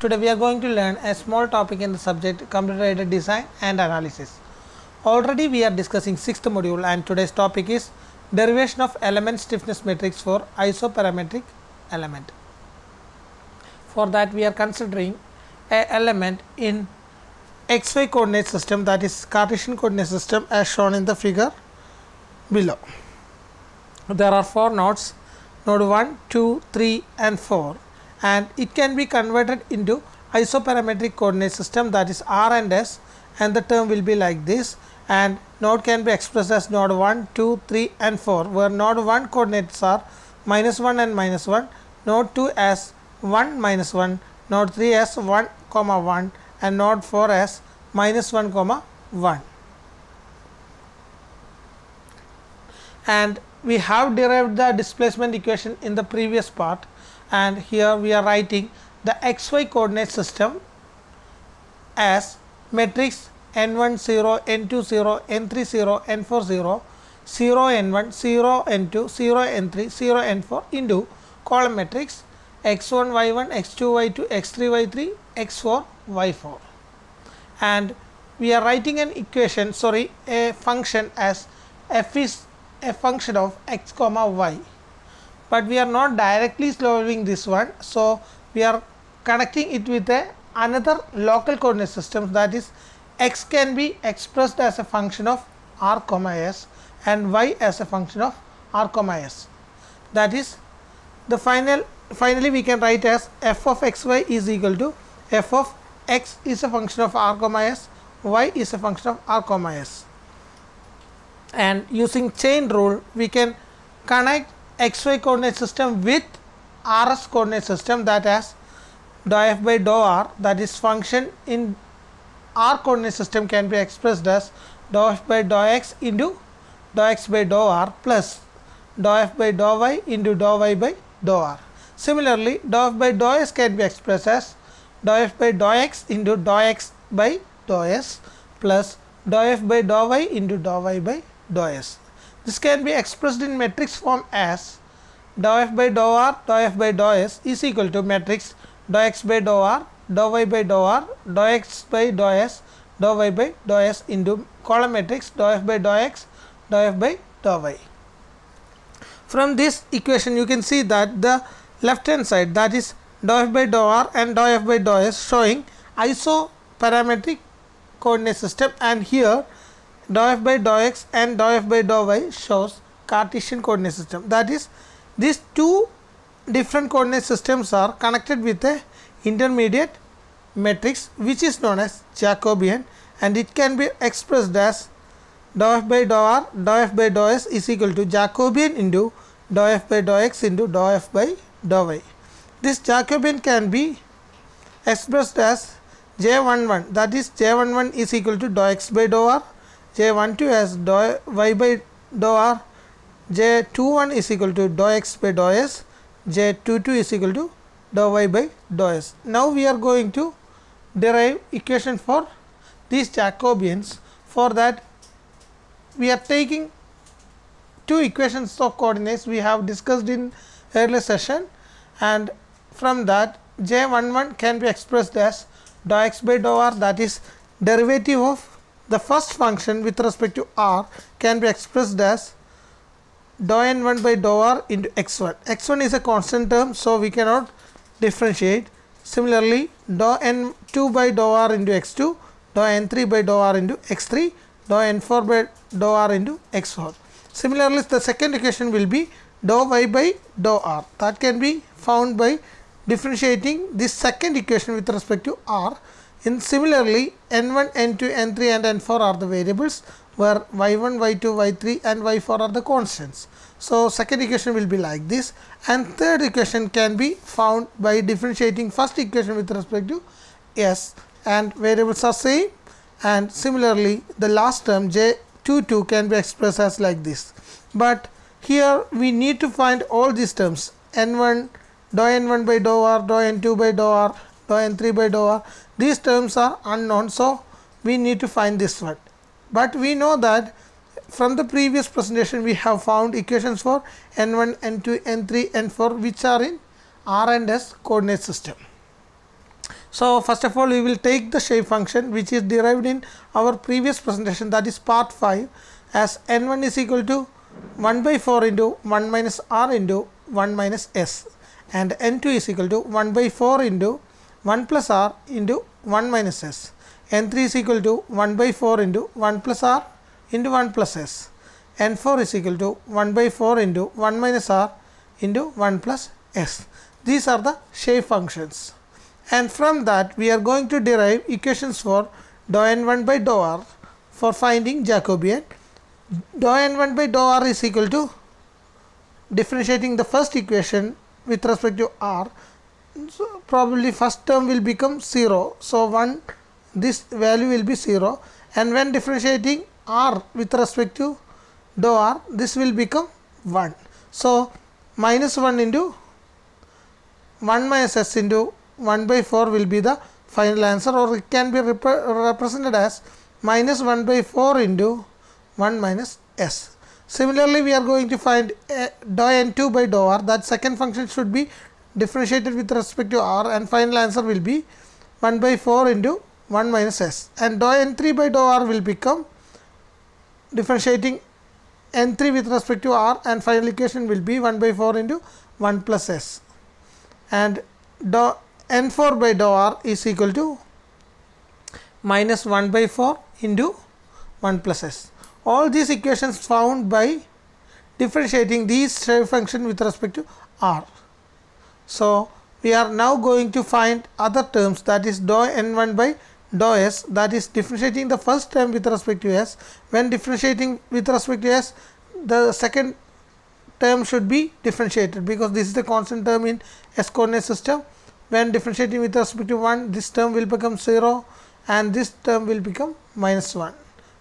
Today we are going to learn a small topic in the subject computer aided design and analysis. Already we are discussing 6th module and today's topic is derivation of element stiffness matrix for isoparametric element. For that we are considering a element in xy coordinate system, that is Cartesian coordinate system, as shown in the figure below. There are 4 nodes, node 1, 2, 3 and 4, and it can be converted into isoparametric coordinate system, that is R and S, and the term will be like this, and node can be expressed as node 1, 2, 3 and 4, where node 1 coordinates are -1 and -1, node 2 as 1 -1, node 3 as 1, 1 and node 4 as -1, 1. And we have derived the displacement equation in the previous part, and here we are writing the xy coordinate system as matrix n1 0, n2 0, n3 0, n4 0, 0 n1, 0 n2, 0 n3, 0 n4 into column matrix x1 y1, x2 y2, x3 y3, x4 y4. And we are writing an equation, a function as f is a function of x comma y, but we are not directly solving this one, so we are connecting it with another local coordinate system, that is x can be expressed as a function of r comma s and y as a function of r comma s. That is the finally we can write as f of xy is equal to f of x is a function of r comma s, y is a function of r comma s. And using chain rule we can connect xy coordinate system with rs coordinate system, that as dou f by dou r, that is function in r coordinate system can be expressed as dou f by dou x into dou x by dou r plus dou f by dou y into dou y by dou r. Similarly, dou f by dou s can be expressed as dou f by dou x into dou x by dou s plus dou f by dou y into dou y by dou s. This can be expressed in matrix form as dou f by dou r, dou f by dou s is equal to matrix dou x by dou r, dou y by dou r, dou x by dou s, dou y by dou s into column matrix dou f by dou x, dou f by dou y. From this equation you can see that the left hand side, that is dou f by dou r and dou f by dou s, showing isoparametric coordinate system, and here dou f by dou x and dou f by dou y shows Cartesian coordinate system. That is, these two different coordinate systems are connected with a intermediate matrix which is known as Jacobian, and it can be expressed as dou f by dou r, dou f by dou s is equal to Jacobian into dou f by dou x into dou f by dou y. This Jacobian can be expressed as J11, that is J11 is equal to dou x by dou r, J12 as dou y by dou r, J21 is equal to dou x by dou s, J22 is equal to dou y by dou s. Now we are going to derive equation for these Jacobians. For that we are taking two equations of coordinates we have discussed in earlier session, and from that J11 can be expressed as dou x by dou r, that is derivative of the first function with respect to r can be expressed as dou n1 by dou r into x1. x1 is a constant term, so we cannot differentiate. Similarly, dou n2 by dou r into x2, dou n3 by dou r into x3, dou n4 by dou r into x4. Similarly, the second equation will be dou y by dou r, that can be found by differentiating this second equation with respect to r. In similarly, n1, n2, n3 and n4 are the variables, where y1, y2, y3 and y4 are the constants. So second equation will be like this, and third equation can be found by differentiating first equation with respect to s, and variables are same, and similarly the last term J22 can be expressed as like this. But here we need to find all these terms, n1, dou n1 by dou r, dou n2 by dou r, dou n3 by dou r, these terms are unknown, so we need to find this one. But we know that from the previous presentation we have found equations for n1, n2, n3, n4 which are in r and s coordinate system. So first of all we will take the shape function which is derived in our previous presentation, that is part 5, as n1 is equal to 1 by 4 into 1 minus r into 1 minus s, and n2 is equal to 1 by 4 into 1 plus r into 1 minus s, n3 is equal to 1 by 4 into 1 plus r into 1 plus s, n4 is equal to 1 by 4 into 1 minus r into 1 plus s. These are the shape functions, and from that we are going to derive equations for dou n1 by dou r for finding Jacobian. Dou n1 by dou r is equal to differentiating the first equation with respect to r. So probably first term will become 0. So 1, this value will be 0, and when differentiating r with respect to dou r, this will become 1. So minus 1 into 1 minus s into 1 by 4 will be the final answer, or it can be represented as minus 1 by 4 into 1 minus s. Similarly, we are going to find dou n2 by dou r, that second function should be differentiated with respect to r, and final answer will be 1 by 4 into 1 minus s, and dou n3 by dou r will become differentiating n3 with respect to r, and final equation will be 1 by 4 into 1 plus s, and dou n4 by dou r is equal to minus 1 by 4 into 1 plus s. All these equations found by differentiating these shape function with respect to r. So we are now going to find other terms, that is dou n1 by dou s, that is differentiating the first term with respect to s. When differentiating with respect to s, the second term should be differentiated, because this is the constant term in s coordinate system. When differentiating with respect to 1, this term will become 0 and this term will become minus 1.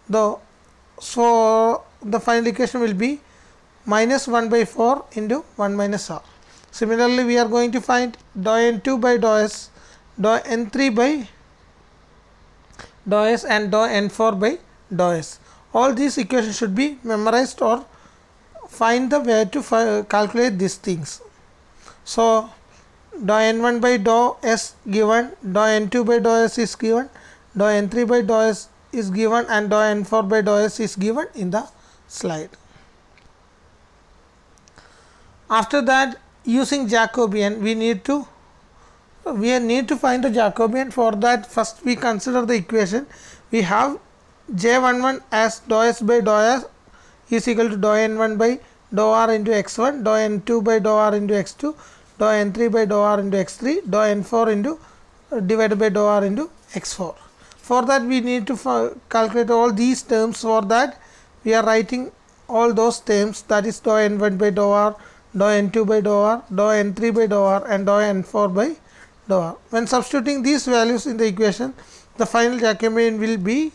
So the final equation will be minus 1 by 4 into 1 minus r. Similarly, we are going to find dou n2 by dou s, dou n3 by dou s, and dou n4 by dou s. All these equations should be memorized or find the way to calculate these things. So dou n1 by dou s given, dou n2 by dou s is given, dou n3 by dou s is given, and dou n4 by dou s is given in the slide. After that, using Jacobian, we need to find the Jacobian. For that, first we consider the equation. We have J11 as dou s by dou s is equal to dou n1 by dou r into x1, dou n2 by dou r into x2, dou n3 by dou r into x3, dou n4 into divided by dou r into x4. For that, we need to calculate all these terms. For that, we are writing all those terms, that is dou n1 by dou r, dou n2 by dou r, dou n3 by dou r, and dou n4 by dou r. When substituting these values in the equation, the final Jacobian will be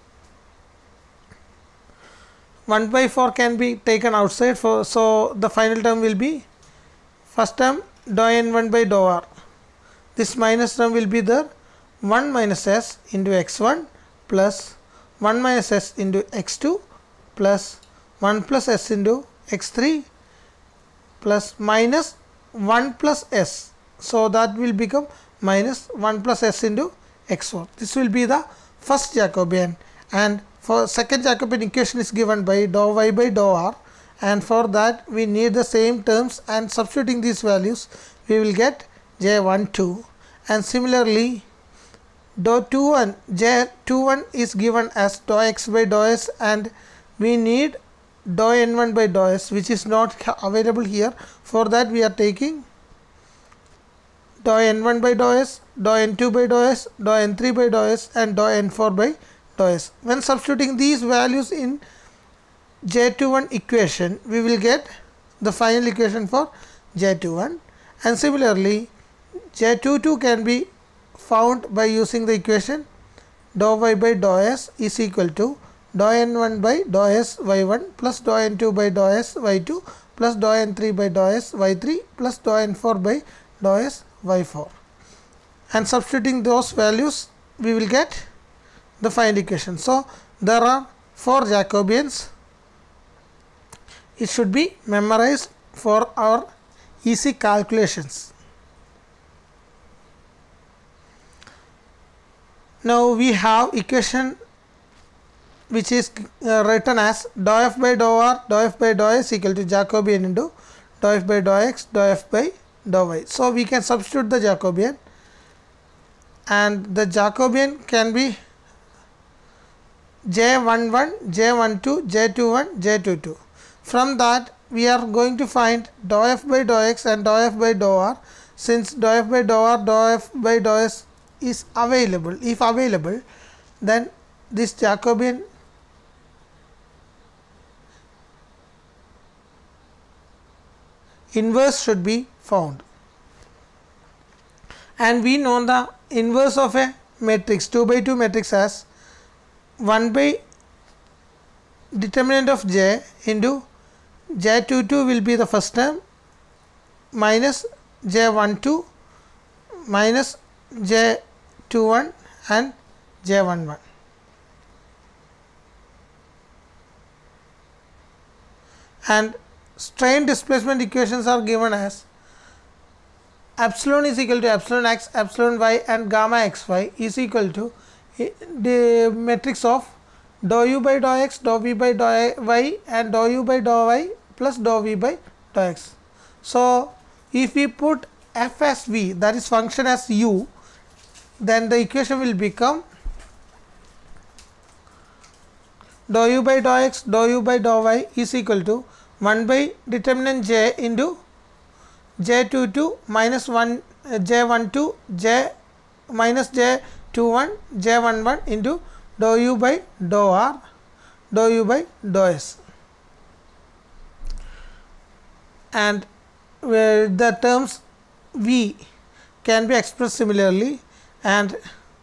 1 by 4 can be taken outside. So the final term will be, first term dou n1 by dou r, this minus term will be there, 1 minus s into x1 plus 1 minus s into x2 plus 1 plus s into x3 plus minus 1 plus s. So that will become minus 1 plus s into x4. This will be the first Jacobian, and for second Jacobian equation is given by dou y by dou r, and for that we need the same terms, and substituting these values we will get J12, and similarly dou 21, J21 is given as dou x by dou s, and we need dou n1 by dou s, which is not available here. For that, we are taking dou n1 by dou s, dou n2 by dou s, dou n3 by dou s, and dou n4 by dou s. When substituting these values in J21 equation, we will get the final equation for J21, and similarly J22 can be found by using the equation dou y by dou s is equal to dou n1 by dou s y1 plus dou n2 by dou s y2 plus dou n3 by dou s y3 plus dou n4 by dou s y4, and substituting those values we will get the final equation. So there are 4 Jacobians. It should be memorized for our easy calculations. Now we have equation which is written as dou f by dou r dou f by dou s equal to Jacobian into dou f by dou x dou f by dou y. So we can substitute the Jacobian, and the Jacobian can be J11, J12, J21, J22. From that we are going to find dou f by dou x and dou f by dou r. Since dou f by dou r dou f by dou s is available, if available, then this Jacobian inverse should be found. And we know the inverse of a matrix 2 by 2 matrix as 1 by determinant of j into J22 will be the first term minus J12 minus J21 and J11. And strain displacement equations are given as epsilon is equal to epsilon x, epsilon y and gamma xy is equal to the matrix of dou u by dou x, dou v by dou y and dou u by dou y plus dou v by dou x. So if we put f as v, that is function as u, then the equation will become dou u by dou x, dou u by dou y is equal to 1 by determinant j into J22 minus 1 J12 j minus J21 J11 into dou u by dou r dou u by dou s. And the terms v can be expressed similarly, and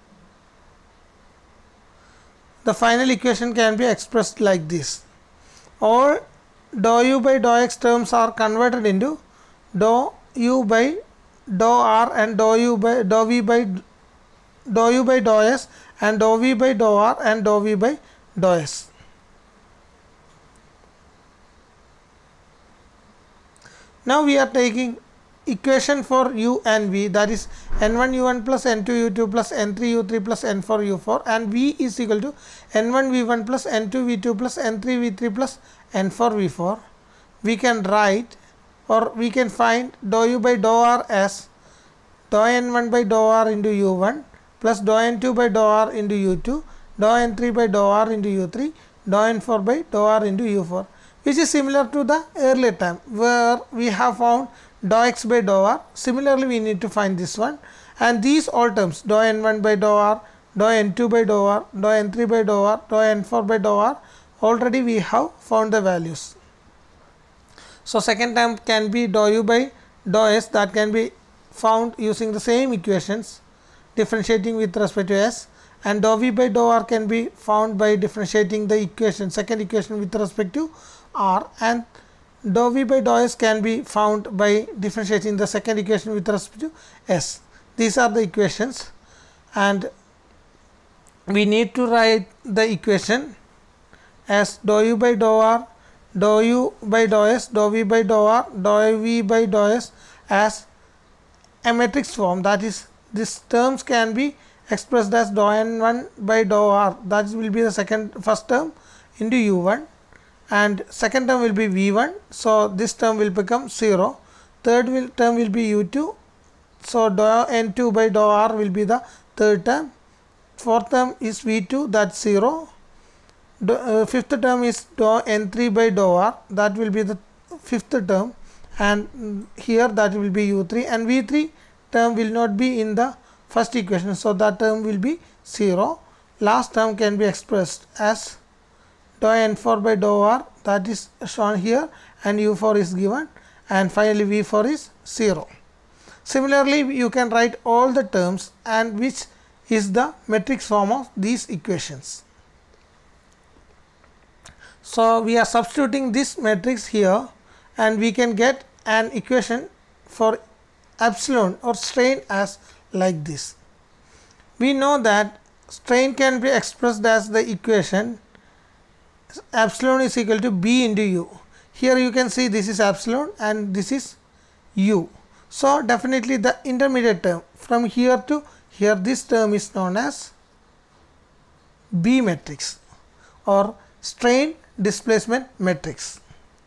the final equation can be expressed like this. All dou u by dou x terms are converted into dou u by dou r and dou u by dou v by dou u by dou s and dou v by dou r and dou v by dou s. Now we are taking equation for u and v, that is n1 u1 plus n2 u2 plus n3 u3 plus n4 u4, and v is equal to n1 v1 plus n2 v2 plus n3 v3 plus n4 v4. We can write, or we can find dou u by dou r as dou n1 by dou r into u1 plus dou n2 by dou r into u2, dou n3 by dou r into u3, dou n4 by dou r into u4, which is similar to the earlier term where we have found dou x by dou r. Similarly, we need to find this one, and these all terms dou n1 by dou r, dou n2 by dou r, dou n3 by dou r, dou n4 by dou r, already we have found the values. So second term can be dou u by dou s, that can be found using the same equations differentiating with respect to s, and dou v by dou r can be found by differentiating the equation, second equation with respect to r, and dou v by dou s can be found by differentiating the second equation with respect to s. These are the equations, and we need to write the equation as dou u by dou r, dou u by dou s, dou v by dou r, dou v by dou s as a matrix form, that is these terms can be expressed as dou n1 by dou r, that will be the first term into u1, and second term will be v1, so this term will become 0, third term will be u2, so dou n2 by dou r will be the third term, fourth term is v2, that's 0, fifth term is dou n3 by dou r, that will be the fifth term, and here that will be u3, and v3 term will not be in the first equation, so that term will be 0. Last term can be expressed as dou n4 by dou r, that is shown here, and u4 is given, and finally v4 is 0. Similarly, you can write all the terms and which is the matrix form of these equations. So we are substituting this matrix here, and we can get an equation for epsilon or strain as like this. We know that strain can be expressed as the equation epsilon is equal to b into u. Here you can see this is epsilon and this is u. So definitely the intermediate term from here to here, this term is known as B matrix or strain displacement matrix.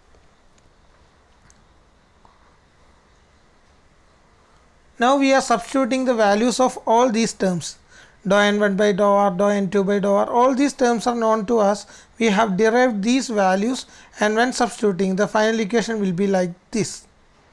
Now we are substituting the values of all these terms, dou n1 by dou r, dou n2 by dou r, all these terms are known to us. We have derived these values, and when substituting, the final equation will be like this.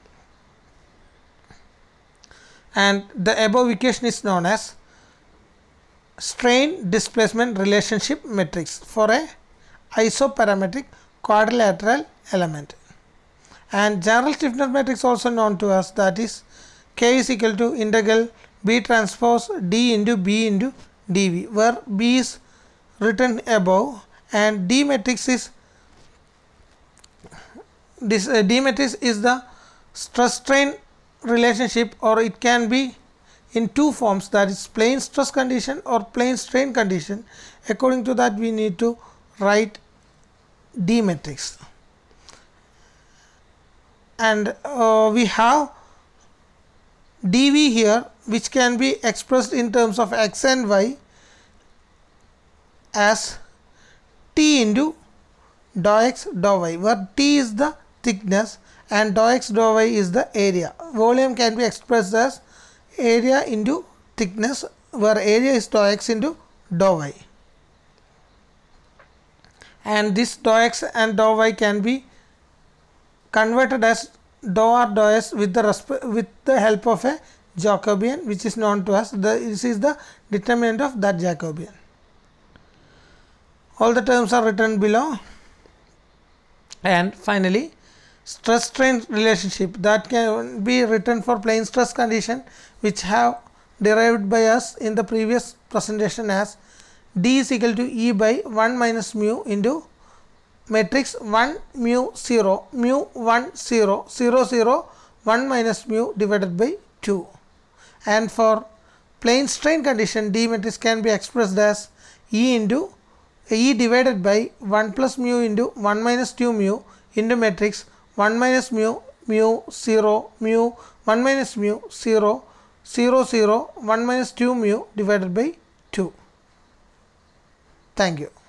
And the above equation is known as strain displacement relationship matrix for a isoparametric quadrilateral element. And general stiffness matrix also known to us, that is K is equal to integral B transpose D into B into dV, where B is written above and D matrix is D matrix is the stress strain relationship, or it can be in two forms, that is plane stress condition or plane strain condition. According to that, we need to write D matrix, and we have dV here, which can be expressed in terms of x and y as T into dou x dou y, where T is the thickness and dou x dou y is the area. Volume can be expressed as area into thickness, where area is dou x into dou y, and this dou x and dou y can be converted as dou r dou s with the help of a Jacobian, which is known to us. This is the determinant of that Jacobian. All the terms are written below. And finally, stress strain relationship that can be written for plane stress condition, which have derived by us in the previous presentation as D is equal to E by 1 minus mu into matrix 1 mu 0 mu 1 0 0 0 1 minus mu divided by 2. And for plane strain condition, D matrix can be expressed as E divided by 1 plus mu into 1 minus 2 mu into matrix 1 minus mu mu 0 mu 1 minus mu 0 0 0 1 minus 2 mu divided by 2. Thank you.